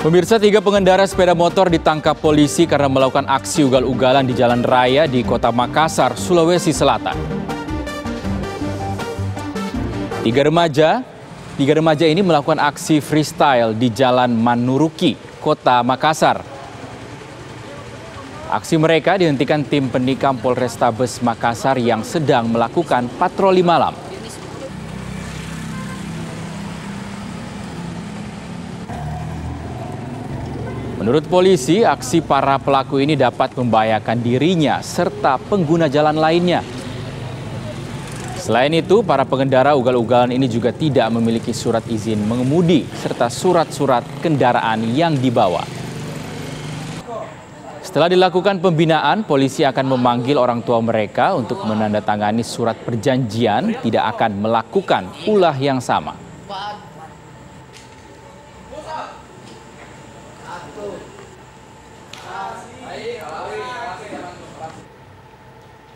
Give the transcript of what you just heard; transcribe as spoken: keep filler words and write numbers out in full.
Pemirsa, tiga pengendara sepeda motor ditangkap polisi karena melakukan aksi ugal-ugalan di jalan raya di Kota Makassar, Sulawesi Selatan. Tiga remaja, tiga remaja ini melakukan aksi freestyle di Jalan Manuruki, Kota Makassar. Aksi mereka dihentikan tim penikam Polrestabes Makassar yang sedang melakukan patroli malam. Menurut polisi, aksi para pelaku ini dapat membahayakan dirinya serta pengguna jalan lainnya. Selain itu, para pengendara ugal-ugalan ini juga tidak memiliki surat izin mengemudi serta surat-surat kendaraan yang dibawa. Setelah dilakukan pembinaan, polisi akan memanggil orang tua mereka untuk menandatangani surat perjanjian tidak akan melakukan ulah yang sama.